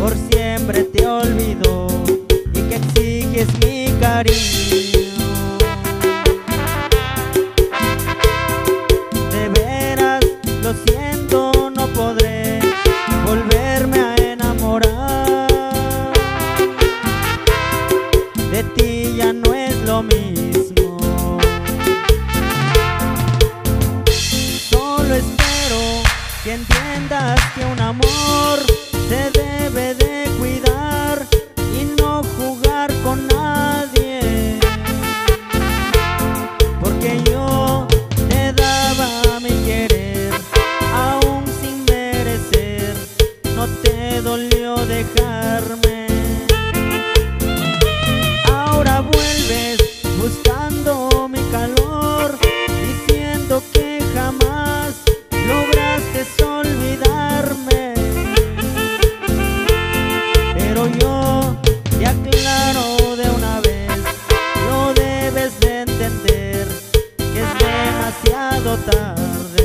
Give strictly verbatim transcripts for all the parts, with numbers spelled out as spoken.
por siempre te olvidó y que exiges mi cariño. De veras, lo siento, no podré volverme a enamorar. De ti ya no es lo mismo. Solo espero que entiendas que un amor se debe de cuidar y no jugar con nadie, porque yo te daba mi querer, aún sin merecer. No te dolió dejarme. Ahora vuelves buscando mi calor, diciendo que jamás lograste olvidarme. Pero yo te aclaro de una vez, lo debes de entender, que es demasiado tarde.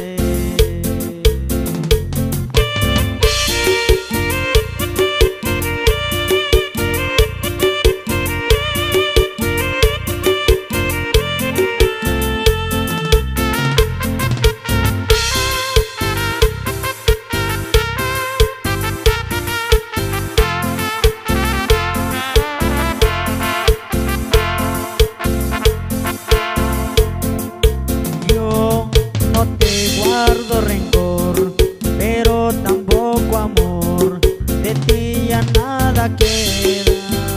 Guardo rencor, pero tampoco amor, de ti ya nada queda.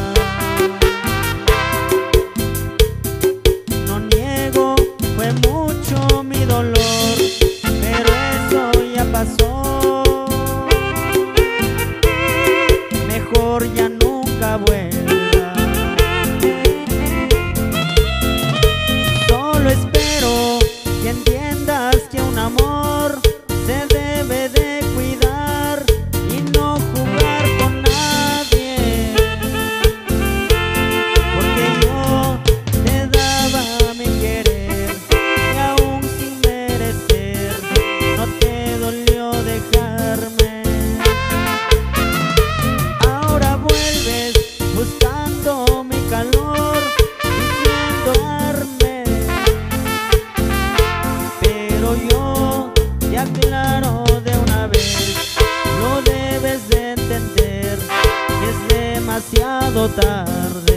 No niego, fue mucho mi dolor, pero eso ya pasó. Mejor ya nunca vuelva. Solo espero que entiendas que un amor se debe de cuidar y no jugar con nadie, porque yo te daba mi querer y aún sin merecer no te dolió dejarme. Ahora vuelves buscando mi calor, diciendo darme, pero yo te aclaro de una vez, lo debes de entender, que es demasiado tarde.